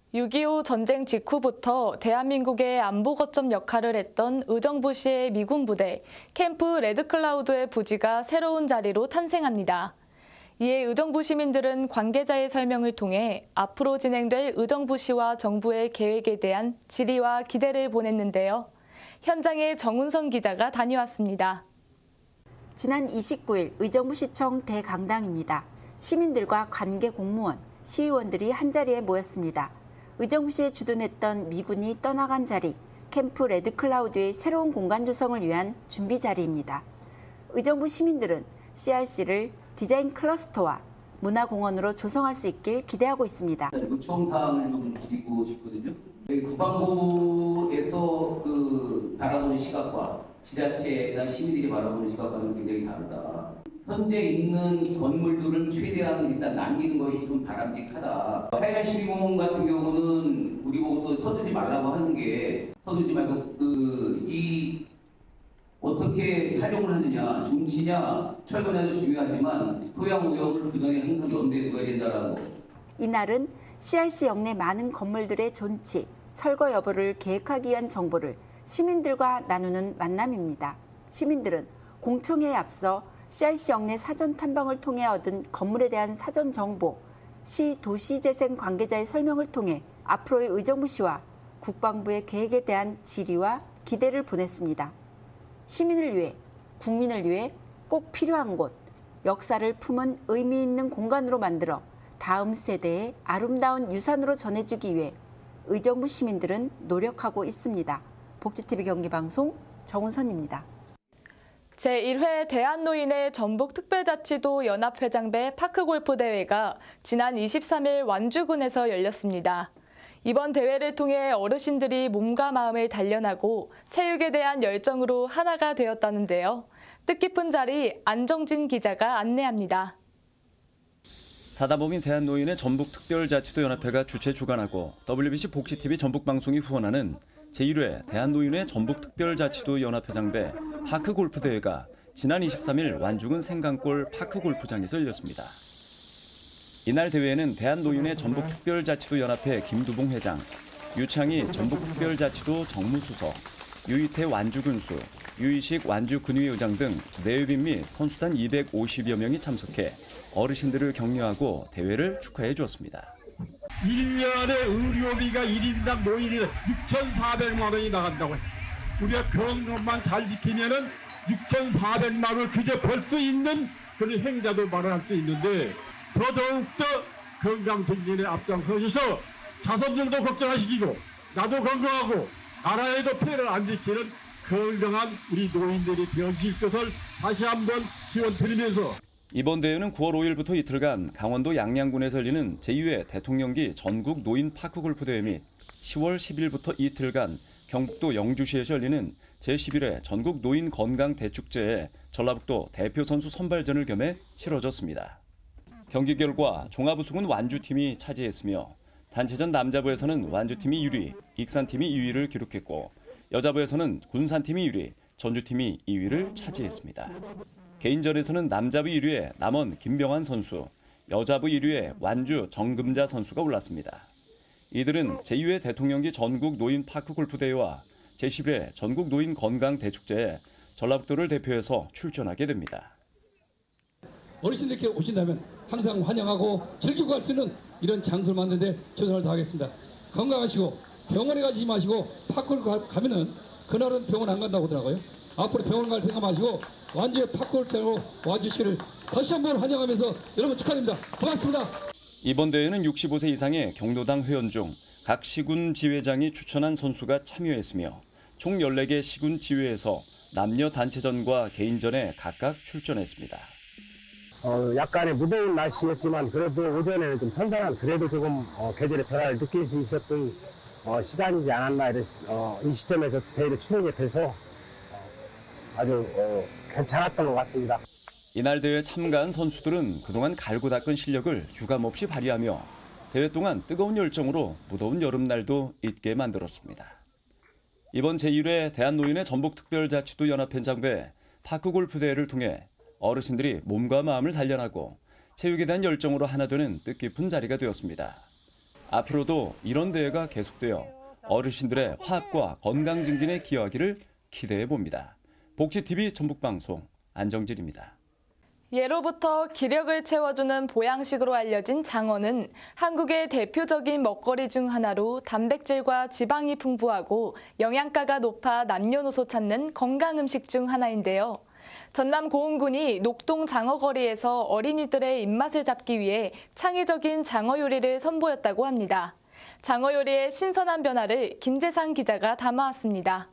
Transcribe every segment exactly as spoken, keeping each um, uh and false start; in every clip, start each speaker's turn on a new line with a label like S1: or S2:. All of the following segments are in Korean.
S1: 육이오 전쟁 직후부터 대한민국의 안보 거점 역할을 했던 의정부시의 미군 부대 캠프 레드클라우드의 부지가 새로운 자리로 탄생합니다. 이에 의정부 시민들은 관계자의 설명을 통해 앞으로 진행될 의정부시와 정부의 계획에 대한 질의와 기대를 보냈는데요. 현장에 정운선 기자가 다녀왔습니다.
S2: 지난 이십구일 의정부시청 대강당입니다. 시민들과 관계 공무원, 시의원들이 한자리에 모였습니다. 의정부시에 주둔했던 미군이 떠나간 자리, 캠프 레드클라우드의 새로운 공간 조성을 위한 준비 자리입니다. 의정부 시민들은 씨알씨를 디자인 클러스터와 문화공원으로 조성할 수 있길 기대하고 있습니다.
S3: 요청사항을 좀 드리고 싶거든요. 국방부에서 그 바라보는 시각과 지자체나 시민들이 바라보는 시각과는 굉장히 다르다. 현재 있는 건물들을 최대한 일단 남기는 것이 좀 바람직하다. 하이라 시민공원 같은 경우는 우리 보고 또 서두지 말라고 하는 게 서두지 말고 그 이 어떻게 활용을 하느냐, 존치냐, 철거냐도 중요하지만 토양 오염을 그전에 항상 염두에 둬야 된다라고.
S2: 이날은 씨알씨 역내 많은 건물들의 존치, 철거 여부를 계획하기 위한 정보를 시민들과 나누는 만남입니다. 시민들은 공청회에 앞서 씨알씨 역내 사전 탐방을 통해 얻은 건물에 대한 사전 정보, 시 도시재생 관계자의 설명을 통해 앞으로의 의정부시와 국방부의 계획에 대한 질의와 기대를 보냈습니다. 시민을 위해, 국민을 위해 꼭 필요한 곳, 역사를 품은 의미 있는 공간으로 만들어 다음 세대의 아름다운 유산으로 전해주기 위해 의정부 시민들은 노력하고 있습니다. 복지티비 경기방송 정운선입니다.
S1: 제일 회 대한노인의 전북특별자치도 연합회장배 파크골프대회가 지난 이십삼일 완주군에서 열렸습니다. 이번 대회를 통해 어르신들이 몸과 마음을 단련하고 체육에 대한 열정으로 하나가 되었다는데요. 뜻깊은 자리 안정진 기자가 안내합니다.
S4: 사다법인 대한노인의 전북특별자치도 연합회가 주최 주관하고 더블유비씨 복지티비 전북방송이 후원하는 제일 회 대한노인의 전북특별자치도 연합회장배 파크골프대회가 지난 이십삼일 완주군 생강골 파크골프장에서 열렸습니다. 이날 대회에는 대한노인의 전북특별자치도 연합회 김두봉 회장, 유창희 전북특별자치도 정무수석, 유이태 완주군수, 유이식 완주군의회 의장 등 내외빈 및 선수단 이백오십여 명이 참석해 어르신들을 격려하고 대회를 축하해 주었습니다.
S5: 일 년에 의료비가 일 인당 노인이 육천사백만 원이 나간다고 해요. 우리가 그런 것만 잘 지키면은 육천사백만 원을 그저 벌 수 있는 그런 행자도 마련할 수 있는데 더더욱더 건강 증진에 앞장서셔서 자손들도 걱정하시키고 나도 건강하고 나라에도 폐를 안 지키는 건강한 우리 노인들이 되어질 것을 다시 한번 기원드리면서
S4: 이번 대회는 구월 오일부터 이틀간 강원도 양양군에서 열리는 제이 회 대통령기 전국 노인 파크골프 대회 및 시월 십일부터 이틀간 경북도 영주시에서 열리는 제십일 회 전국 노인 건강 대축제에 전라북도 대표 선수 선발전을 겸해 치러졌습니다. 경기 결과 종합우승은 완주팀이 차지했으며 단체전 남자부에서는 완주팀이 일 위, 익산팀이 이 위를 기록했고 여자부에서는 군산팀이 일 위, 전주팀이 이 위를 차지했습니다. 개인전에서는 남자부 일 위에 남원 김병환 선수, 여자부 일 위에 완주 정금자 선수가 올랐습니다. 이들은 제이 회 대통령기 전국 노인 파크 골프대회와 제십일 회 전국 노인 건강 대축제에 전라북도를 대표해서 출전하게 됩니다.
S6: 어르신들께 오신다면 항상 환영하고 즐기고 갈 수 있는 이런 장소를 만드는데 최선을 다하겠습니다. 건강하시고 병원에 가지 마시고 파크를 가면은 그날은 병원 안 간다고 하더라고요. 앞으로 병원 갈 생각 마시고 완주의 파크골프로 와주시기를 다시 한번 환영하면서 여러분 축하드립니다. 고맙습니다.
S4: 이번 대회는 육십오 세 이상의 경로당 회원 중 각 시군 지회장이 추천한 선수가 참여했으며 총 열네 개 시군 지회에서 남녀 단체전과 개인전에 각각 출전했습니다.
S7: 어, 약간의 무더운 날씨였지만 그래도 오전에는 좀 선선한 그래도 조금 어, 계절의 변화를 느낄 수 있었던 어, 시간이지 않았나 이런, 어, 이 시점에서 대회를 치르게 돼서 어, 아주 어, 괜찮았던 것 같습니다.
S4: 이날 대회 참가한 선수들은 그동안 갈고 닦은 실력을 유감없이 발휘하며 대회 동안 뜨거운 열정으로 무더운 여름날도 잊게 만들었습니다. 이번 제일 회 대한노인의 전북특별자치도 연합회장배 파크골프대회를 통해 어르신들이 몸과 마음을 단련하고 체육에 대한 열정으로 하나 되는 뜻깊은 자리가 되었습니다. 앞으로도 이런 대회가 계속되어 어르신들의 화합과 건강 증진에 기여하기를 기대해 봅니다. 복지티비 전북방송 안정질입니다.
S1: 예로부터 기력을 채워주는 보양식으로 알려진 장어는 한국의 대표적인 먹거리 중 하나로 단백질과 지방이 풍부하고 영양가가 높아 남녀노소 찾는 건강 음식 중 하나인데요. 전남 고흥군이 녹동 장어거리에서 어린이들의 입맛을 잡기 위해 창의적인 장어 요리를 선보였다고 합니다. 장어 요리의 신선한 변화를 김재상 기자가 담아왔습니다.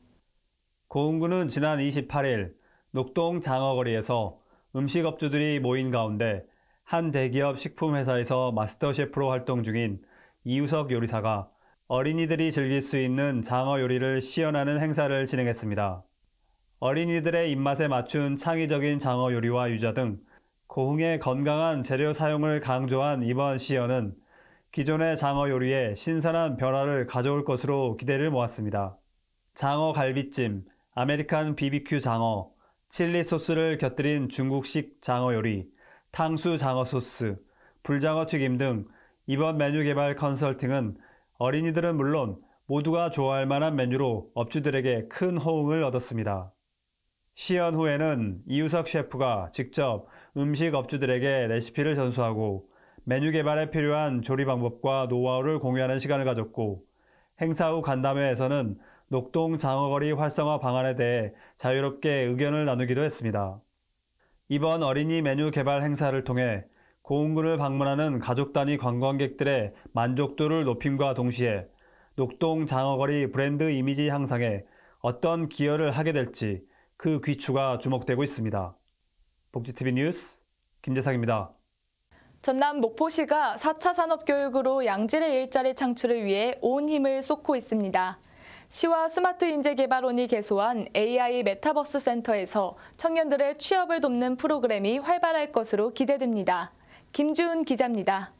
S8: 고흥군은 지난 이십팔 일 녹동 장어거리에서 음식업주들이 모인 가운데 한 대기업 식품회사에서 마스터 셰프로 활동 중인 이우석 요리사가 어린이들이 즐길 수 있는 장어 요리를 시연하는 행사를 진행했습니다. 어린이들의 입맛에 맞춘 창의적인 장어 요리와 유자 등 고흥의 건강한 재료 사용을 강조한 이번 시연은 기존의 장어 요리에 신선한 변화를 가져올 것으로 기대를 모았습니다. 장어 갈비찜, 아메리칸 비비큐 장어, 칠리 소스를 곁들인 중국식 장어 요리, 탕수 장어 소스, 불장어 튀김 등 이번 메뉴 개발 컨설팅은 어린이들은 물론 모두가 좋아할 만한 메뉴로 업주들에게 큰 호응을 얻었습니다. 시연 후에는 이우석 셰프가 직접 음식 업주들에게 레시피를 전수하고 메뉴 개발에 필요한 조리 방법과 노하우를 공유하는 시간을 가졌고, 행사 후 간담회에서는 녹동 장어거리 활성화 방안에 대해 자유롭게 의견을 나누기도 했습니다. 이번 어린이 메뉴 개발 행사를 통해 고흥군을 방문하는 가족 단위 관광객들의 만족도를 높임과 동시에 녹동 장어거리 브랜드 이미지 향상에 어떤 기여를 하게 될지 그 귀추가 주목되고 있습니다. 복지티비 뉴스 김재상입니다.
S1: 전남 목포시가 사 차 산업교육으로 양질의 일자리 창출을 위해 온 힘을 쏟고 있습니다. 시와 스마트인재개발원이 개소한 에이아이 메타버스 센터에서 청년들의 취업을 돕는 프로그램이 활발할 것으로 기대됩니다. 김주은 기자입니다.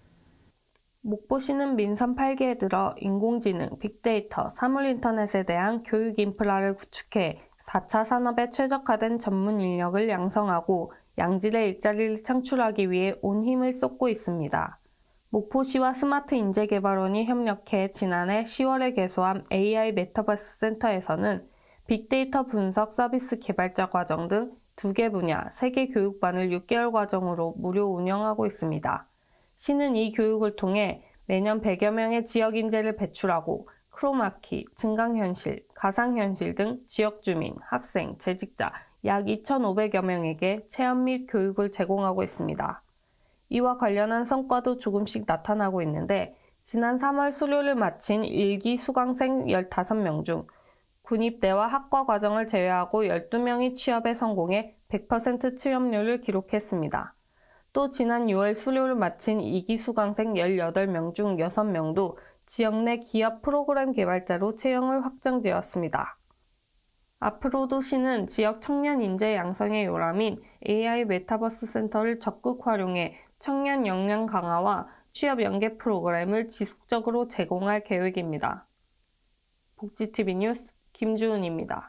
S9: 목포시는 민선 팔 기에 들어 인공지능, 빅데이터, 사물인터넷에 대한 교육 인프라를 구축해 사 차 산업에 최적화된 전문 인력을 양성하고 양질의 일자리를 창출하기 위해 온 힘을 쏟고 있습니다. 목포시와 스마트인재개발원이 협력해 지난해 시월에 개소한 에이아이 메타버스 센터에서는 빅데이터 분석 서비스 개발자 과정 등 두 개 분야, 세 개 교육반을 육 개월 과정으로 무료 운영하고 있습니다. 시는 이 교육을 통해 매년 백여 명의 지역 인재를 배출하고 크로마키, 증강현실, 가상현실 등 지역 주민, 학생, 재직자 약 이천오백여 명에게 체험 및 교육을 제공하고 있습니다. 이와 관련한 성과도 조금씩 나타나고 있는데, 지난 삼월 수료를 마친 일 기 수강생 열다섯 명 중 군입대와 학과 과정을 제외하고 열두 명이 취업에 성공해 백 퍼센트 취업률을 기록했습니다. 또 지난 유월 수료를 마친 이 기 수강생 열여덟 명 중 여섯 명도 지역 내 기업 프로그램 개발자로 채용을 확정되었습니다. 앞으로도 시는 지역 청년 인재 양성의 요람인 에이아이 메타버스 센터를 적극 활용해 청년 역량 강화와 취업 연계 프로그램을 지속적으로 제공할 계획입니다. 복지티비 뉴스 김주은입니다.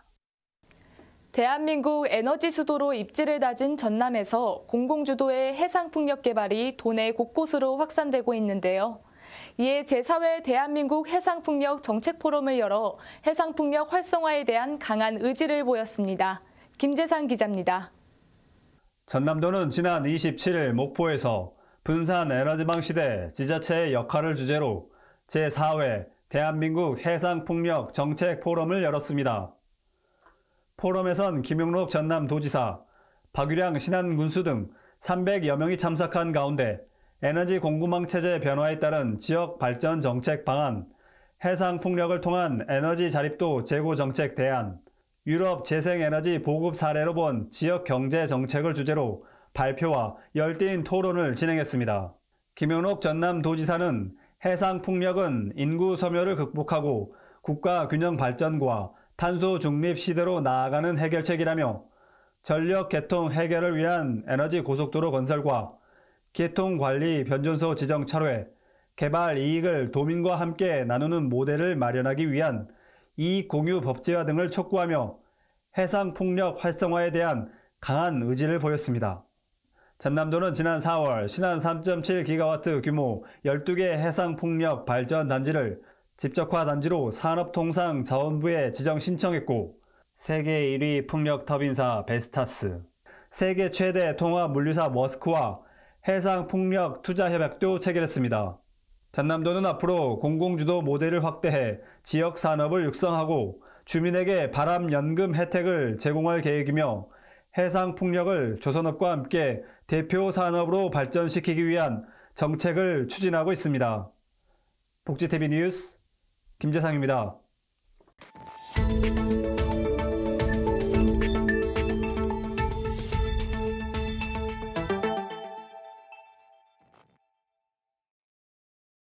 S1: 대한민국 에너지 수도로 입지를 다진 전남에서 공공주도의 해상풍력 개발이 도내 곳곳으로 확산되고 있는데요. 이에 제사 회 대한민국 해상풍력 정책포럼을 열어 해상풍력 활성화에 대한 강한 의지를 보였습니다. 김재상 기자입니다.
S8: 전남도는 지난 이십칠 일 목포에서 분산 에너지망 시대 지자체의 역할을 주제로 제사 회 대한민국 해상풍력 정책포럼을 열었습니다. 포럼에선 김용록 전남도지사, 박유량 신안군수 등 삼백여 명이 참석한 가운데 에너지 공급망 체제 변화에 따른 지역 발전 정책 방안, 해상 풍력을 통한 에너지 자립도 제고 정책 대안, 유럽 재생에너지 보급 사례로 본 지역 경제 정책을 주제로 발표와 열띤 토론을 진행했습니다. 김용록 전남도지사는 해상 풍력은 인구 소멸을 극복하고 국가 균형 발전과 탄소 중립 시대로 나아가는 해결책이라며 전력 개통 해결을 위한 에너지 고속도로 건설과 개통관리 변전소 지정 철회, 개발 이익을 도민과 함께 나누는 모델을 마련하기 위한 이익 공유 법제화 등을 촉구하며 해상풍력 활성화에 대한 강한 의지를 보였습니다. 전남도는 지난 사월 신안 삼 점 칠 기가와트 규모 열두 개 해상풍력 발전 단지를 집적화 단지로 산업통상자원부에 지정 신청했고 세계 일 위 풍력 터빈사 베스타스, 세계 최대 통화 물류사 머스크와 해상풍력 투자협약도 체결했습니다. 전남도는 앞으로 공공주도 모델을 확대해 지역 산업을 육성하고 주민에게 바람연금 혜택을 제공할 계획이며 해상풍력을 조선업과 함께 대표 산업으로 발전시키기 위한 정책을 추진하고 있습니다. 복지티비 뉴스 김재상입니다.